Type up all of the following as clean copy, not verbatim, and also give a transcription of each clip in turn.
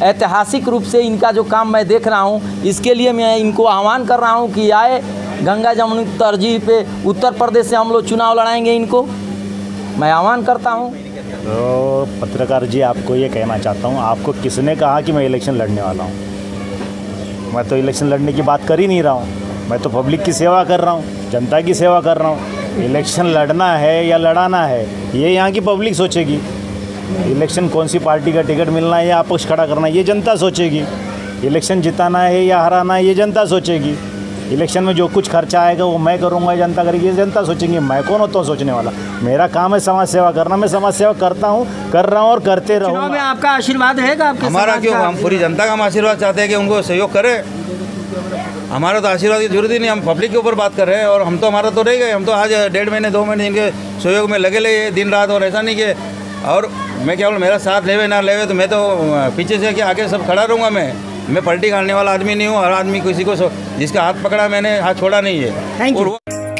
ऐतिहासिक रूप से इनका जो काम मैं देख रहा हूँ, इसके लिए मैं इनको आह्वान कर रहा हूँ कि आए गंगा जमुनी तरजीह पे उत्तर प्रदेश से हम लोग चुनाव लड़ाएंगे, इनको मैं आह्वान करता हूँ। तो पत्रकार जी, आपको ये कहना चाहता हूँ, आपको किसने कहा कि मैं इलेक्शन लड़ने वाला हूँ? मैं तो इलेक्शन लड़ने की बात कर ही नहीं रहा हूँ। मैं तो पब्लिक की सेवा कर रहा हूँ, जनता की सेवा कर रहा हूँ। इलेक्शन लड़ना है या लड़ाना है, ये यहाँ की पब्लिक सोचेगी। इलेक्शन कौन सी पार्टी का टिकट मिलना है या पक्ष खड़ा करना है, ये जनता सोचेगी। इलेक्शन जिताना है या हराना है, ये जनता सोचेगी। इलेक्शन में जो कुछ खर्चा आएगा वो मैं करूँगा, जनता करेगी, ये जनता सोचेंगे। मैं कौन होता हूँ सोचने वाला? मेरा काम है समाज सेवा करना। मैं समाज सेवा करता हूँ, कर रहा हूँ और करते रहूँगा। चुनाव में आपका आशीर्वाद रहेगा? हमारा क्यों, हम पूरी जनता का हम आशीर्वाद चाहते हैं कि उनको सहयोग करें। हमारा तो आशीर्वाद की जरूरत ही नहीं, हम पब्लिक के ऊपर बात कर रहे हैं। और हम तो, हमारा तो रह गए, हम तो आज 1.5 महीने 2 महीने इनके सहयोग में लगे ले दिन रात। और ऐसा नहीं कि, और मैं क्या बोलूँ, मेरा साथ लेवे ना लेवे तो मैं तो पीछे से कि आगे सब खड़ा रहूँगा। मैं पलटी खाने वाला आदमी नहीं हूँ। हर आदमी किसी को जिसका हाथ पकड़ा मैंने हाथ छोड़ा नहीं है। Thank you.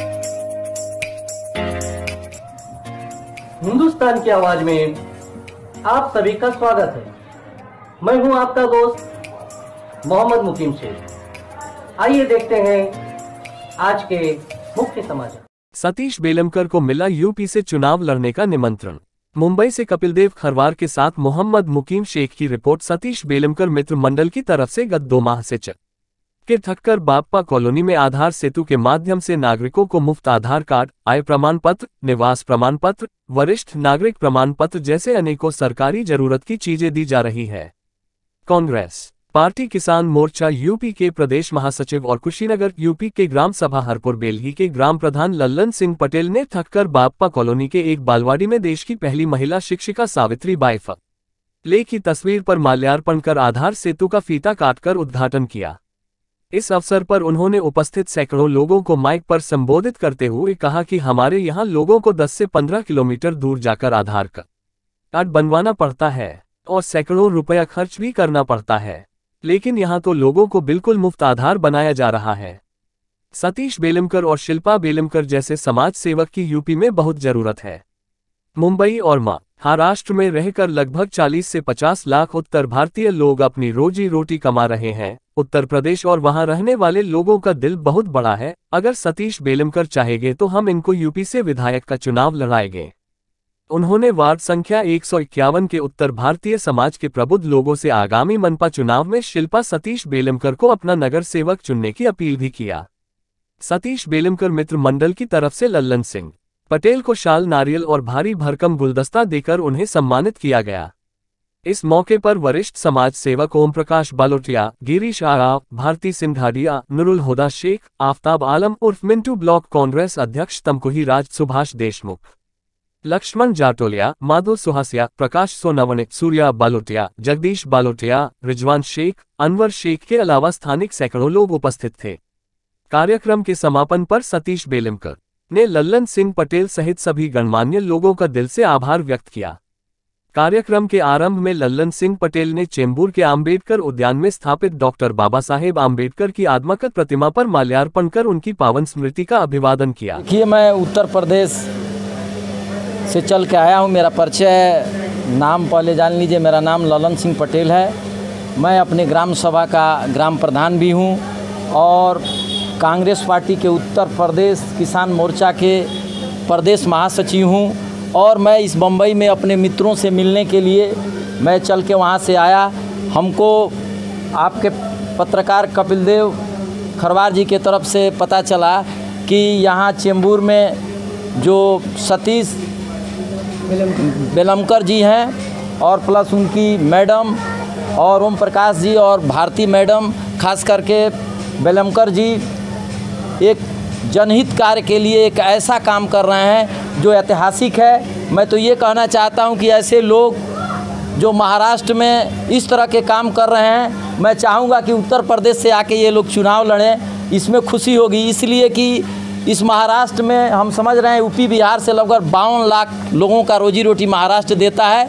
हिंदुस्तान की आवाज में आप सभी का स्वागत है। मैं हूं आपका दोस्त मोहम्मद मुकीम शेख। आइए देखते हैं आज के मुख्य समाचार। सतीश बेलमकर को मिला यूपी से चुनाव लड़ने का निमंत्रण। मुंबई से कपिलदेव खरवार के साथ मोहम्मद मुकीम शेख की रिपोर्ट। सतीश बेलमकर मित्र मंडल की तरफ से गत 2 माह से चक के ठक्कर बाप्पा कॉलोनी में आधार सेतु के माध्यम से नागरिकों को मुफ्त आधार कार्ड, आय प्रमाण पत्र, निवास प्रमाण पत्र, वरिष्ठ नागरिक प्रमाण पत्र जैसे अनेकों सरकारी जरूरत की चीजें दी जा रही है। कांग्रेस पार्टी किसान मोर्चा यूपी के प्रदेश महासचिव और कुशीनगर यूपी के ग्राम सभा हरपुर बेलही के ग्राम प्रधान लल्लन सिंह पटेल ने ठक्कर बाप्पा कॉलोनी के एक बालवाड़ी में देश की पहली महिला शिक्षिका सावित्री बाई फुले की तस्वीर पर माल्यार्पण कर आधार सेतु का फीता काटकर उद्घाटन किया। इस अवसर पर उन्होंने उपस्थित सैकड़ों लोगों को माइक पर संबोधित करते हुए कहा कि हमारे यहाँ लोगों को 10 से 15 किलोमीटर दूर जाकर आधार कार्ड बनवाना पड़ता है और सैकड़ों रुपया खर्च भी करना पड़ता है, लेकिन यहाँ तो लोगों को बिल्कुल मुफ्त आधार बनाया जा रहा है। सतीश बेलमकर और शिल्पा बेलमकर जैसे समाज सेवक की यूपी में बहुत जरूरत है। मुंबई और महाराष्ट्र में रहकर लगभग 40 से 50 लाख उत्तर भारतीय लोग अपनी रोजी रोटी कमा रहे हैं। उत्तर प्रदेश और वहां रहने वाले लोगों का दिल बहुत बड़ा है। अगर सतीश बेलमकर चाहेंगे तो हम इनको यूपी से विधायक का चुनाव लड़ाएंगे। उन्होंने वार्ड संख्या 151 के उत्तर भारतीय समाज के प्रबुद्ध लोगों से आगामी मनपा चुनाव में शिल्पा सतीश बेलमकर को अपना नगर सेवक चुनने की अपील भी किया। सतीश बेलमकर मित्र मंडल की तरफ से लल्लन सिंह पटेल को शाल, नारियल और भारी भरकम गुलदस्ता देकर उन्हें सम्मानित किया गया। इस मौके पर वरिष्ठ समाज सेवक ओम प्रकाश बालोटिया, गिरीश आराव, भारती सिंघाड़िया, नुरुल हुदा शेख, आफ्ताब आलम उर्फ मिंटू, ब्लॉक कांग्रेस अध्यक्ष तमकुही राज, सुभाष देशमुख, लक्ष्मण जाटोलिया, माधो सुहासिया, प्रकाश सोनावणे, सूर्या बालोटिया, जगदीश बालोटिया, रिजवान शेख, अनवर शेख के अलावा स्थानिक सैकड़ों लोग उपस्थित थे। कार्यक्रम के समापन पर सतीश बेलमकर ने लल्लन सिंह पटेल सहित सभी गणमान्य लोगों का दिल से आभार व्यक्त किया। कार्यक्रम के आरंभ में लल्लन सिंह पटेल ने चेंबूर के आम्बेडकर उद्यान में स्थापित डॉक्टर बाबा साहेब आम्बेडकर की आदमकत प्रतिमा पर माल्यार्पण कर उनकी पावन स्मृति का अभिवादन किया। देखिए, मैं उत्तर प्रदेश से चल के आया हूँ। मेरा परिचय, नाम पहले जान लीजिए। मेरा नाम लल्लन सिंह पटेल है। मैं अपने ग्राम सभा का ग्राम प्रधान भी हूँ और कांग्रेस पार्टी के उत्तर प्रदेश किसान मोर्चा के प्रदेश महासचिव हूँ। और मैं इस बम्बई में अपने मित्रों से मिलने के लिए मैं चल के वहाँ से आया। हमको आपके पत्रकार कपिलदेव खरवार जी के तरफ से पता चला कि यहाँ चेंबूर में जो सतीश बेलमकर जी हैं और प्लस उनकी मैडम और ओम प्रकाश जी और भारती मैडम, खास करके बेलमकर जी एक जनहित कार्य के लिए एक ऐसा काम कर रहे हैं जो ऐतिहासिक है। मैं तो ये कहना चाहता हूं कि ऐसे लोग जो महाराष्ट्र में इस तरह के काम कर रहे हैं, मैं चाहूँगा कि उत्तर प्रदेश से आके ये लोग चुनाव लड़ें। इसमें खुशी होगी, इसलिए कि इस महाराष्ट्र में हम समझ रहे हैं यूपी बिहार से लगभग 52 लाख लोगों का रोजी रोटी महाराष्ट्र देता है।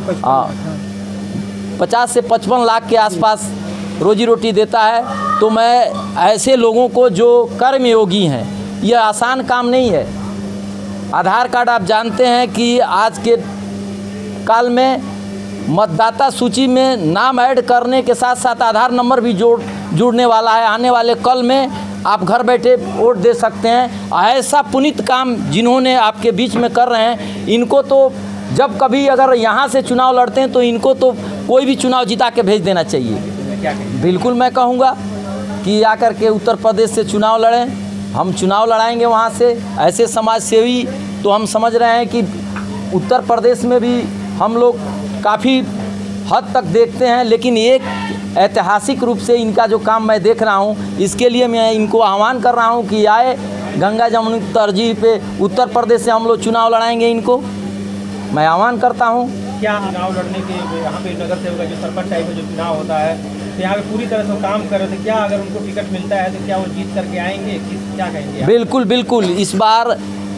50 से 55 लाख के आसपास रोजी रोटी देता है। तो मैं ऐसे लोगों को जो कर्मयोगी हैं, यह आसान काम नहीं है। आधार कार्ड आप जानते हैं कि आज के काल में मतदाता सूची में नाम ऐड करने के साथ साथ आधार नंबर भी जुड़ने वाला है। आने वाले कल में आप घर बैठे वोट दे सकते हैं। ऐसा पुनीत काम जिन्होंने आपके बीच में कर रहे हैं, इनको तो जब कभी अगर यहाँ से चुनाव लड़ते हैं तो इनको तो कोई भी चुनाव जिता के भेज देना चाहिए। बिल्कुल मैं कहूँगा कि आकर के उत्तर प्रदेश से चुनाव लड़ें, हम चुनाव लड़ाएंगे वहाँ से। ऐसे समाज सेवी तो हम समझ रहे हैं कि उत्तर प्रदेश में भी हम लोग काफ़ी हद तक देखते हैं, लेकिन एक ऐतिहासिक रूप से इनका जो काम मैं देख रहा हूँ, इसके लिए मैं इनको आह्वान कर रहा हूँ कि आए गंगा जमुनी तरजीह पे उत्तर प्रदेश से हम लोग चुनाव लड़ाएंगे। इनको मैं आह्वान करता हूँ। क्या चुनाव लड़ने के यहाँ पे नगर सेवक का जो सरपंच टाइप का जो चुनाव होता है, तो यहाँ पे पूरी तरह से काम कर रहे थे, क्या अगर उनको टिकट मिलता है तो क्या वो जीत करके आएंगे, क्या कहेंगे? बिल्कुल बिल्कुल, इस बार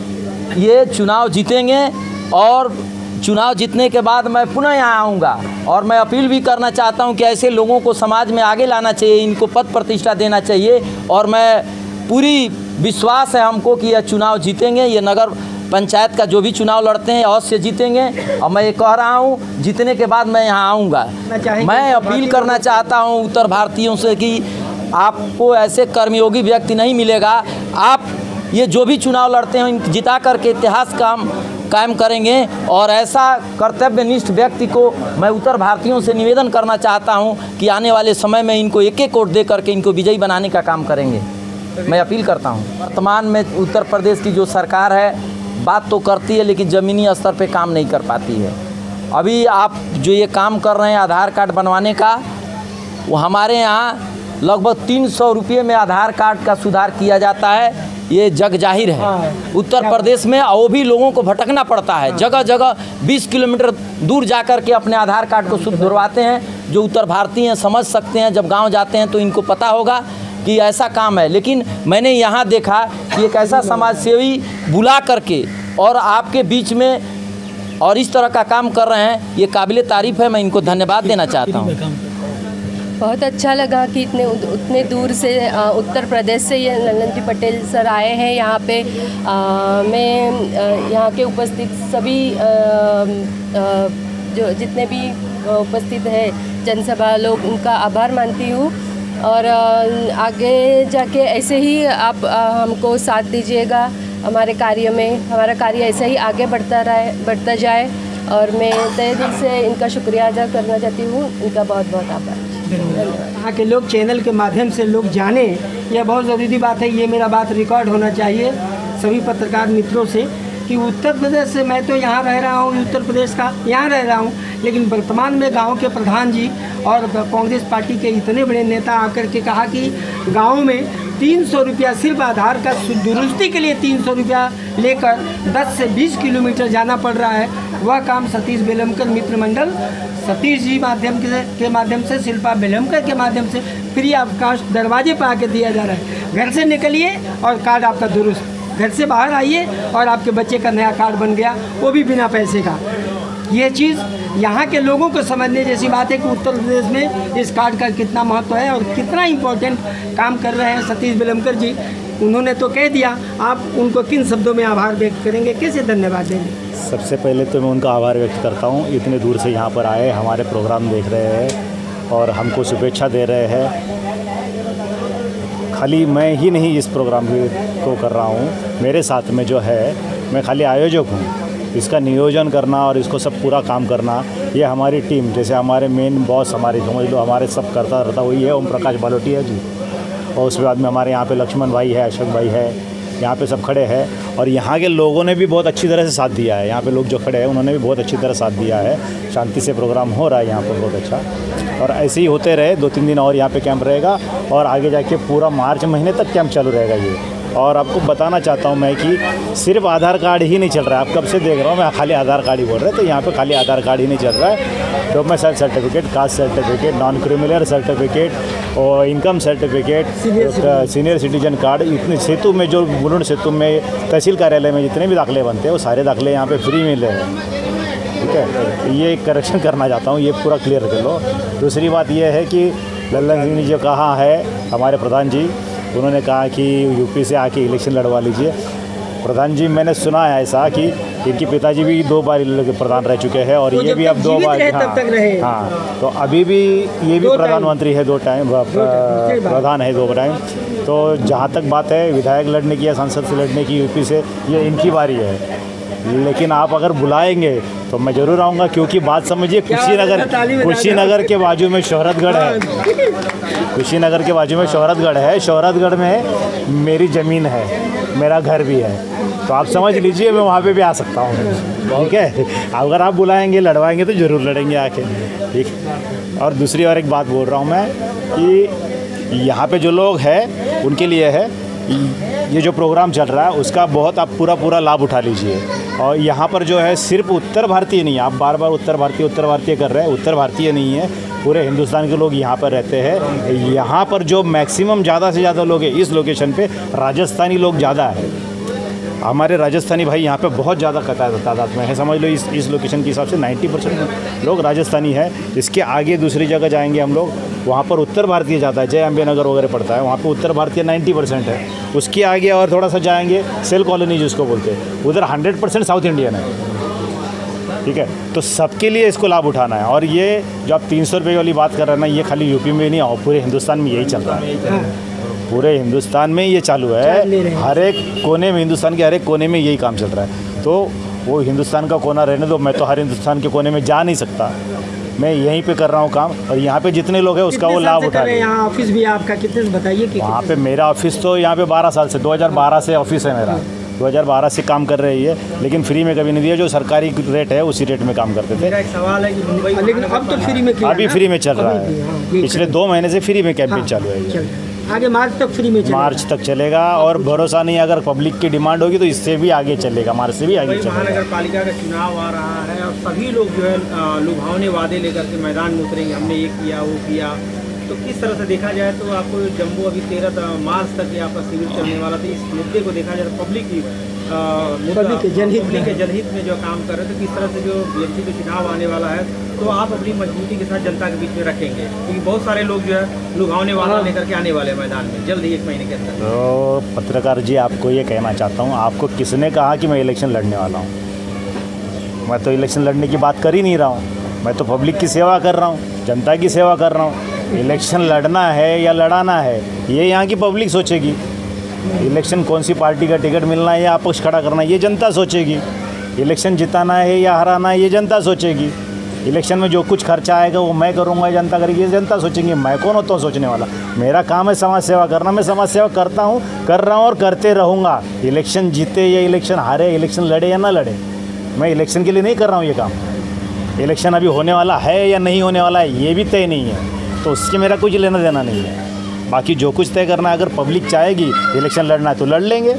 ये चुनाव जीतेंगे और चुनाव जीतने के बाद मैं पुनः यहाँ आऊँगा और मैं अपील भी करना चाहता हूँ कि ऐसे लोगों को समाज में आगे लाना चाहिए, इनको पद प्रतिष्ठा देना चाहिए। और मैं पूरी विश्वास है हमको कि यह चुनाव जीतेंगे। ये नगर पंचायत का जो भी चुनाव लड़ते हैं अवश्य जीतेंगे। और मैं ये कह रहा हूँ जीतने के बाद मैं यहाँ आऊँगा। मैं अपील करना चाहता हूँ उत्तर भारतीयों से कि आपको ऐसे कर्मयोगी व्यक्ति नहीं मिलेगा। आप ये जो भी चुनाव लड़ते हैं जिता करके इतिहास कायम करेंगे। और ऐसा कर्तव्यनिष्ठ व्यक्ति को मैं उत्तर भारतीयों से निवेदन करना चाहता हूं कि आने वाले समय में इनको एक एक वोट दे करके इनको विजयी बनाने का काम करेंगे। मैं अपील करता हूं। वर्तमान में उत्तर प्रदेश की जो सरकार है बात तो करती है, लेकिन ज़मीनी स्तर पे काम नहीं कर पाती है। अभी आप जो ये काम कर रहे हैं आधार कार्ड बनवाने का, वो हमारे यहाँ लगभग 300 रुपये में आधार कार्ड का सुधार किया जाता है। ये जग जाहिर है उत्तर प्रदेश में, और वो भी लोगों को भटकना पड़ता है। जगह जगह 20 किलोमीटर दूर जा कर के अपने आधार कार्ड को सुधरवाते हैं। जो उत्तर भारतीय हैं समझ सकते हैं, जब गांव जाते हैं तो इनको पता होगा कि ऐसा काम है। लेकिन मैंने यहाँ देखा कि एक ऐसा समाज सेवी बुला करके और आपके बीच में और इस तरह का काम कर रहे हैं, ये काबिल तारीफ़ है। मैं इनको धन्यवाद देना चाहता हूँ। बहुत अच्छा लगा कि उतने दूर से उत्तर प्रदेश से ये ललन जी पटेल सर आए हैं यहाँ पे। मैं यहाँ के उपस्थित सभी जो जितने भी उपस्थित है जनसभा लोग, उनका आभार मानती हूँ। और आगे जाके ऐसे ही आप हमको साथ दीजिएगा हमारे कार्य में। हमारा कार्य ऐसे ही आगे बढ़ता जाए। और मैं तहे दिल से इनका शुक्रिया अदा करना चाहती हूँ। इनका बहुत बहुत आभार। यहाँ के लोग चैनल के माध्यम से लोग जाने, यह बहुत ज़रूरी बात है। ये मेरा बात रिकॉर्ड होना चाहिए सभी पत्रकार मित्रों से कि उत्तर प्रदेश से मैं तो यहाँ रह रहा हूँ, उत्तर प्रदेश का यहाँ रह रहा हूँ, लेकिन वर्तमान में गांव के प्रधान जी और कांग्रेस पार्टी के इतने बड़े नेता आकर के कहा कि गांव में 300 रुपया सिर्फ आधार का दुरुस्ती के लिए 300 रुपया लेकर 10 से 20 किलोमीटर जाना पड़ रहा है। वह काम सतीश बेलमकर मित्र मंडल सतीश जी के माध्यम से शिल्पा बेलमकर के माध्यम से फ्री ऑफ कास्ट दरवाजे पर आके दिया जा रहा है। घर से निकलिए और कार्ड आपका दुरुस्त, घर से बाहर आइए और आपके बच्चे का नया कार्ड बन गया, वो भी बिना पैसे का। ये चीज़ यहाँ के लोगों को समझने जैसी बात है कि उत्तर प्रदेश में इस कार्ड का कितना महत्व है और कितना इम्पोर्टेंट काम कर रहे हैं सतीश बेलमकर जी। उन्होंने तो कह दिया, आप उनको किन शब्दों में आभार व्यक्त करेंगे, कैसे धन्यवाद देंगे? सबसे पहले तो मैं उनका आभार व्यक्त करता हूँ, इतने दूर से यहाँ पर आए, हमारे प्रोग्राम देख रहे हैं और हमको शुभेच्छा दे रहे हैं। खाली मैं ही नहीं इस प्रोग्राम को कर रहा हूँ, मेरे साथ में जो है मैं खाली आयोजक हूँ। इसका नियोजन करना और इसको सब पूरा काम करना, ये हमारी टीम, जैसे हमारे मेन बॉस हमारे समझ लो हमारे सब करता रहता वही है ओम प्रकाश बालोटिया जी। और उसके बाद में हमारे यहाँ पे लक्ष्मण भाई है, अशोक भाई है, यहाँ पे सब खड़े हैं। और यहाँ के लोगों ने भी बहुत अच्छी तरह से साथ दिया है। यहाँ पे लोग जो खड़े हैं उन्होंने भी बहुत अच्छी तरह साथ दिया है। शांति से प्रोग्राम हो रहा है यहाँ पर बहुत अच्छा, और ऐसे ही होते रहे। 2-3 दिन और यहाँ पे कैंप रहेगा और आगे जाके पूरा मार्च महीने तक कैंप चालू रहेगा ये। और आपको बताना चाहता हूँ मैं कि सिर्फ आधार कार्ड ही नहीं चल रहा है। आप कब से देख रहा हूँ मैं खाली आधार कार्ड ही बोल रहे हैं, तो यहाँ पे खाली आधार कार्ड ही नहीं चल रहा है। Domicile certificate, caste certificate, non criminal certificate और income certificate, senior citizen card, इतने सेतु में जो बुलंद सेतु में तहसील कार्यालय में जितने भी दाखिले बनते हैं वो सारे दाखिले यहाँ पे फ्री मिल रहे हैं। ठीक है, ये करेक्शन करना चाहता हूँ, ये पूरा क्लियर कर लो। दूसरी बात ये है कि लल्लन सिंह ने जो कहा है हमारे प्रधान जी, उन्होंने कहा कि यूपी से आके इलेक्शन लड़वा लीजिए। प्रधान जी मैंने सुना है ऐसा कि इनके पिताजी भी 2 बार प्रधान रह चुके हैं और तो ये जब भी तक अब 2 जीवित बार रहे तब तक रहे। हाँ, तो अभी भी ये भी 2 प्रधानमंत्री है 2 टाइम प्रधान है 2 टाइम। तो जहाँ तक बात है विधायक लड़ने की या सांसद से लड़ने की यूपी से, ये इनकी बारी है। लेकिन आप अगर बुलाएंगे तो मैं ज़रूर आऊँगा, क्योंकि बात समझिए कुशीनगर के बाजू में शोहरतगढ़ है। कुशीनगर के बाजू में शोहरतगढ़ है। शोहरतगढ़ में मेरी ज़मीन है, मेरा घर भी है, तो आप समझ लीजिए मैं वहाँ पे भी आ सकता हूँ। ठीक है, अगर आप बुलाएंगे लड़वाएंगे तो ज़रूर लड़ेंगे आके। ठीक। और दूसरी और एक बात बोल रहा हूँ मैं कि यहाँ पे जो लोग हैं उनके लिए है ये जो प्रोग्राम चल रहा है उसका बहुत आप पूरा लाभ उठा लीजिए। और यहाँ पर जो है सिर्फ उत्तर भारतीय नहीं है, आप बार उत्तर भारतीय कर रहे हैं, उत्तर भारतीय नहीं है, पूरे हिंदुस्तान के लोग यहाँ पर रहते हैं। यहाँ पर जो मैक्सिमम ज़्यादा से ज़्यादा लोग हैं इस लोकेशन पे राजस्थानी लोग ज़्यादा है। हमारे राजस्थानी भाई यहाँ पे बहुत ज़्यादा तादाद में है। समझ लो इस लोकेशन के हिसाब से 90% लोग राजस्थानी है। इसके आगे दूसरी जगह जाएंगे हम लोग, वहाँ पर उत्तर भारतीय जाता है, जय अम्बे नगर वगैरह पड़ता है, वहाँ पे उत्तर भारतीय 90% है। उसके आगे और थोड़ा सा जाएंगे सेल कॉलोनी जिसको बोलते हैं, उधर 100% साउथ इंडियन है। ठीक है, तो सबके लिए इसको लाभ उठाना है। और ये जो आप 300 रुपये वाली बात कर रहे हैं ना, ये खाली यूपी में नहीं, पूरे हिंदुस्तान में यही चल रहा है। पूरे हिंदुस्तान में ये चालू है, हर एक कोने में, हिंदुस्तान के हर एक कोने में यही काम चल रहा है। तो वो हिंदुस्तान का कोना रहने दो, मैं तो हर हिंदुस्तान के कोने में जा नहीं सकता, मैं यहीं पे कर रहा हूँ काम। और यहाँ पे जितने लोग हैं उसका वो लाभ उठा रहे हैं। यहाँ ऑफिस भी आपका कितने से बताइए कि वहाँ पे मेरा ऑफिस तो यहाँ पे 12 साल से 2012 से ऑफिस है मेरा, 2012 से काम कर रही है, लेकिन फ्री में कभी नहीं दिया। जो सरकारी रेट है उसी रेट में काम करते थे। मेरा एक सवाल है कि मुंबई, लेकिन अब तो फ्री में अभी फ्री में चल रहा है, पिछले 2 महीने से फ्री में कैंपेन चालू है। आगे मार्च तक फ्री में चलेगा। मार्च तक चलेगा और भरोसा नहीं, अगर पब्लिक की डिमांड होगी तो इससे भी आगे चलेगा, मार्च से भी आगे चलेगा। महानगर पालिका का चुनाव आ रहा है और सभी लोग जो है लुभावने वादे लेकर के मैदान में उतरेंगे, हमने ये किया वो किया। तो किस तरह से देखा जाए तो आपको जम्मू अभी 13 मार्च तक आपका शिविर चलने वाला था, इस मुद्दे को देखा जाए तो पब्लिक के जनहित में जो काम कर रहे थे, किस तरह से जो बीएमसी का चुनाव आने वाला है तो आप अपनी मजबूती के साथ जनता के बीच में रखेंगे, क्योंकि बहुत सारे लोग जो है लुभावने वाला लेकर के आने वाले मैदान में जल्द ही 1 महीने के अंदर। तो पत्रकार जी आपको ये कहना चाहता हूँ, आपको किसने कहा कि मैं इलेक्शन लड़ने वाला हूँ? मैं तो इलेक्शन लड़ने की बात कर ही नहीं रहा हूँ, मैं तो पब्लिक की सेवा कर रहा हूँ, जनता की सेवा कर रहा हूँ। इलेक्शन लड़ना है या लड़ाना है ये यहाँ की पब्लिक सोचेगी। इलेक्शन कौन सी पार्टी का टिकट मिलना है या आपस खड़ा करना है ये जनता सोचेगी। इलेक्शन जिताना है या हराना है ये जनता सोचेगी। इलेक्शन में जो कुछ खर्चा आएगा वो मैं करूँगा, जनता करेगी, ये जनता सोचेंगे। मैं कौन होता हूँ सोचने वाला? मेरा काम है समाज सेवा करना, मैं समाज सेवा करता हूँ, कर रहा हूँ और करते रहूँगा। इलेक्शन जीते या इलेक्शन हारे, इलेक्शन लड़े या ना लड़े, मैं इलेक्शन के लिए नहीं कर रहा हूँ ये काम। इलेक्शन अभी होने वाला है या नहीं होने वाला है ये भी तय नहीं है, तो उससे मेरा कुछ लेना देना नहीं है। बाकी जो कुछ तय करना है, अगर पब्लिक चाहेगी इलेक्शन लड़ना है तो लड़ लेंगे।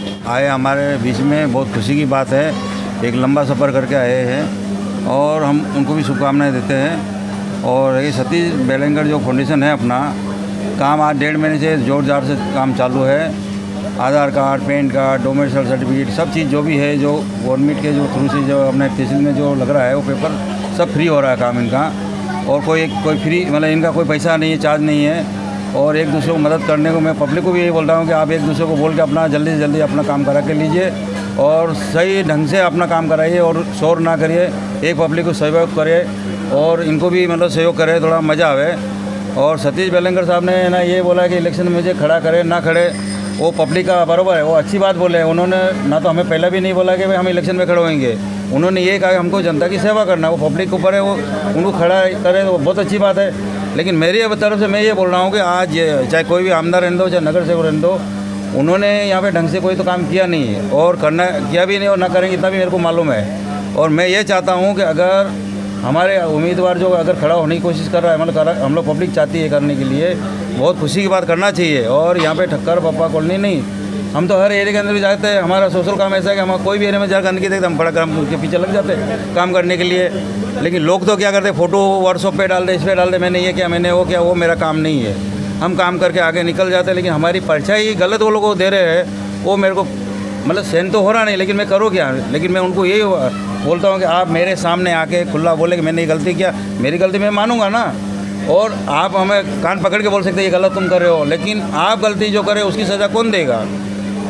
आए हमारे बीच में बहुत खुशी की बात है, एक लंबा सफ़र करके आए हैं और हम उनको भी शुभकामनाएं देते हैं। और ये सतीश बेलंगर जो फाउंडेशन है अपना काम आज 1.5 महीने से जोर जार से काम चालू है। Aadhaar card, PAN card, domicile certificate सब चीज़ जो भी है, जो गवर्नमेंट के जो थ्रू से जो अपने तहसील में जो लग रहा है वो पेपर सब फ्री हो रहा है काम इनका। और कोई फ्री मतलब इनका कोई पैसा नहीं है, चार्ज नहीं है। और एक दूसरे को मदद करने को मैं पब्लिक को भी यही बोल रहा हूँ कि आप एक दूसरे को बोल के अपना जल्दी से जल्दी अपना काम करा के लीजिए और सही ढंग से अपना काम कराइए और शोर ना करिए, एक पब्लिक को सहयोग करे और इनको भी मतलब सहयोग करे, थोड़ा मज़ा आवे। और सतीश बेलंगर साहब ने ना ये बोला कि इलेक्शन में मुझे खड़ा करे ना खड़े, वो पब्लिक का बराबर है, वो अच्छी बात बोले। उन्होंने ना तो हमें पहले भी नहीं बोला कि भाई हम इलेक्शन में खड़े होंगे, उन्होंने ये कहा कि हमको जनता की सेवा करना, वो पब्लिक के ऊपर है, वो उनको खड़ा करे तो बहुत अच्छी बात है। लेकिन मेरी तरफ से मैं ये बोल रहा हूँ कि आज चाहे कोई भी आमदार रहने दो, चाहे नगर सेवक रहने दो, उन्होंने यहाँ पे ढंग से कोई तो काम किया नहीं है और करना किया भी नहीं और ना करेंगे इतना भी मेरे को मालूम है। और मैं ये चाहता हूँ कि अगर हमारे उम्मीदवार जो अगर खड़ा होने की कोशिश कर रहा है, मतलब हम लोग पब्लिक चाहती है करने के लिए, बहुत खुशी की बात करना चाहिए। और यहाँ पे ठक्कर पप्पा कॉलोनी नहीं, हम तो हर एरिया के अंदर भी जाते हैं। हमारा सोशल काम ऐसा है कि हम कोई भी एरिया में जाकर गंदगी देखते हम बड़ा काम उसके पीछे लग जाते हैं काम करने के लिए। लेकिन लोग तो क्या करते, फ़ोटो व्हाट्सअप पे डाल दे, इस पर डाल दे, मैंने ये किया, मैंने वो किया, वो मेरा काम नहीं है। हम काम करके आगे निकल जाते हैं, लेकिन हमारी परछाई गलत वो लोग को दे रहे हैं, वो मेरे को मतलब सहन तो हो रहा नहीं, लेकिन मैं करूँ क्या। लेकिन मैं उनको यही बोलता हूँ कि आप मेरे सामने आके खुला बोले कि मैंने ये गलती किया, मेरी गलती मैं मानूंगा ना। और आप हमें कान पकड़ के बोल सकते ये गलत तुम कर रहे हो, लेकिन आप गलती जो करे उसकी सज़ा कौन देगा?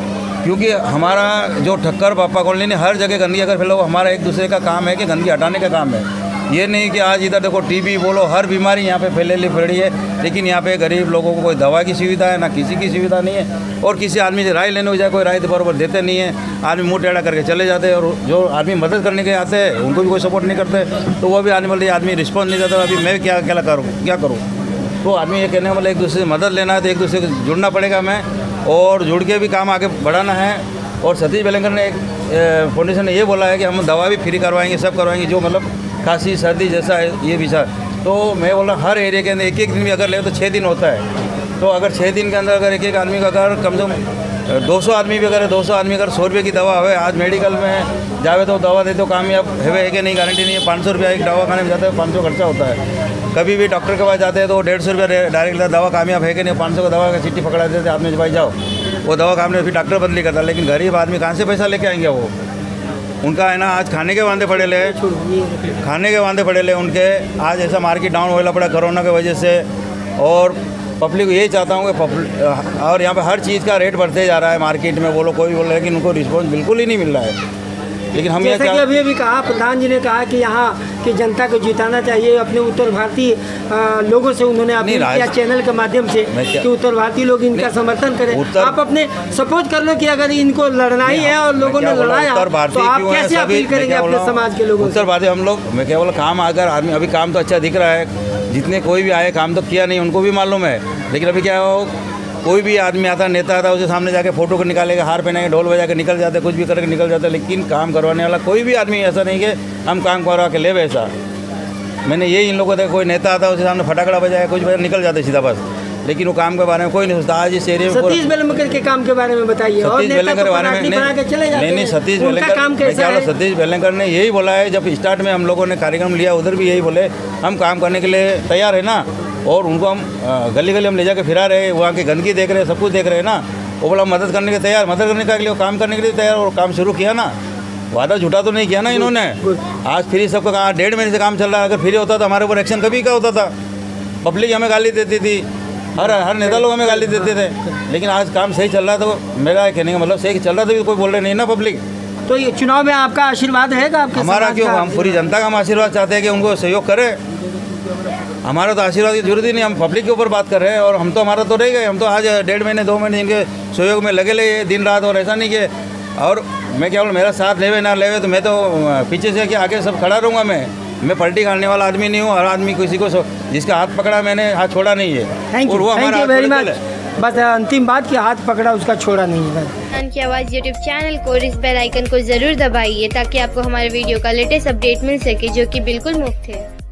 क्योंकि हमारा जो ठक्कर बापा कॉलोनी ने हर जगह गंदगी अगर फैला, हमारा एक दूसरे का काम है कि गंदगी हटाने का काम है। ये नहीं कि आज इधर देखो टीबी बोलो, हर बीमारी यहाँ पे फैलेली फैली है, लेकिन यहाँ पे गरीब लोगों को कोई दवा की सुविधा है ना, किसी की सुविधा नहीं है। और किसी आदमी से राय लेने हो जाए, कोई राय तो बराबर देते नहीं है, आदमी मुँह टेढ़ा करके चले जाते हैं। और जो आदमी मदद करने के आते हैं उनको भी कोई सपोर्ट नहीं करते, तो वो भी आने वाले आदमी रिस्पॉन्स नहीं देता। अभी मैं क्या करूँ। तो आदमी ये कहने वाला एक दूसरे से मदद लेना है तो एक दूसरे से जुड़ना पड़ेगा मैं, और जुड़ के भी काम आगे बढ़ाना है। और सतीश बेलंकर ने एक फाउंडेशन ने ये बोला है कि हम दवा भी फ्री करवाएंगे, सब करवाएंगे, जो मतलब खांसी सर्दी जैसा है ये विचार। तो मैं बोल रहा हर एरिया के अंदर एक दिन भी अगर ले तो 6 दिन होता है। तो अगर 6 दिन के अंदर अगर एक आदमी का अगर कम से कम 200 आदमी भी अगर 200 आदमी अगर 100 रुपये की दवा है, आज मेडिकल में जावे तो दवा देते हो कामयाब है कि नहीं गारंटी नहीं है। 500 रुपया एक दवा खाने में जाता है, 500 खर्चा होता है। कभी भी डॉक्टर के पास जाते हैं तो 150 रुपया डायरेक्ट दवा कामयाब है कि नहीं, 500 का दवा का चिट्ठी पकड़ा देते आपने भाई जाओ, वो दवा काम ने फिर डॉक्टर बदली करता। लेकिन गरीब आदमी कहाँ से पैसा लेके आएंगे वो, उनका है ना आज खाने के वांदे पड़े ले, उनके आज ऐसा मार्केट डाउन होना पड़ा कोरोना की वजह से। और पब्लिक को यही चाहता हूँ कि और यहाँ पे हर चीज़ का रेट बढ़ते जा रहा है मार्केट में, बोलो कोई बोल रहा है, लेकिन उनको रिस्पॉन्स बिल्कुल ही नहीं मिल रहा है। लेकिन हम जैसे कि अभी कहा प्रधान जी ने कहा कि यहाँ की जनता को जिताना चाहिए, अपने उत्तर भारतीय लोगों से उन्होंने अपील किया चैनल के माध्यम से कि उत्तर भारतीय लोग इनका समर्थन करें। आप अपने सपोज कर लो कि अगर इनको लड़ना ही है और लोगों ने लड़ाया तो आप कैसे अपील करेंगे अपने समाज के लोगों से? उत्तर भारतीय हम लोग, मैं क्या बोला, काम अगर आदमी अभी काम तो अच्छा दिख रहा है, जितने कोई भी आए काम तो किया नहीं उनको भी मालूम है। लेकिन अभी क्या हो, कोई भी आदमी आता नेता आता उसके सामने जाके फोटो को निकालेगा, हार पहनेंगे, ढोल बजा के निकल जाते, कुछ भी करके निकल जाते। लेकिन काम करवाने वाला कोई भी आदमी ऐसा नहीं कि हम काम करवा के ले वैसा। मैंने यही इन लोगों को देखा, कोई नेता आता उसके सामने फटाकड़ा बजाया, कुछ बजा निकल जाते सीधा बस, लेकिन वो काम के बारे में कोई नहीं सोचता। आज इस एरिया में सतीश बेलंकर के काम के बारे में बताइए। सतीश बेलंकर के बारे में नहीं, सतीश बेलंकर, सतीश बेलंकर ने यही बोला है, जब स्टार्ट में हम लोगों ने कार्यक्रम लिया उधर भी यही बोले हम काम करने के लिए तैयार है ना। और उनको हम गली गली हम ले जाके फिरा रहे, वहाँ की गंदगी देख रहे हैं, सब कुछ देख रहे हैं ना। वो बोला मदद करने के तैयार, मदद करने के लिए काम करने के लिए तैयार, और काम शुरू किया ना। वादा झूठा तो नहीं किया ना इन्होंने। आज फ्री सबका कहा 1.5 महीने से काम चल रहा है, अगर फ्री होता तो हमारे ऊपर एक्शन कभी का होता था। पब्लिक हमें गाली देती थी, हर नेता लोग हमें गाली देते थे, लेकिन आज काम सही चल रहा है। तो मेरा कहने का मतलब सही चल रहा था भी कोई बोल रहे नहीं ना पब्लिक। तो ये चुनाव में आपका आशीर्वाद रहेगा आपके? हमारा क्यों, हम पूरी जनता का हम आशीर्वाद चाहते हैं कि उनको सहयोग करें। हमारा तो आशीर्वाद की जरूरत ही नहीं, हम पब्लिक के ऊपर बात कर रहे हैं। और हम तो हमारा तो रह गए, हम तो आज 1.5 महीने 2 महीने इनके सहयोग में लगे ले दिन रात। और ऐसा नहीं कि, और मैं क्या बोलूँ, मेरा साथ लेवे ना लेवे तो मैं तो पीछे से कि आगे सब खड़ा रहूँगा। मैं पलटी खाने वाला आदमी नहीं हूँ। हर आदमी किसी को जिसका हाथ पकड़ा मैंने हाथ छोड़ा नहीं है। और वो हमारा वेरी मच, बस अंतिम बात कि हाथ पकड़ा उसका छोड़ा नहीं है। किसान की आवाज़ यूट्यूब चैनल को और इस बेल आइकन को जरूर दबाइए ताकि आपको हमारे वीडियो का लेटेस्ट अपडेट मिल सके, जो कि बिल्कुल मुफ्त है।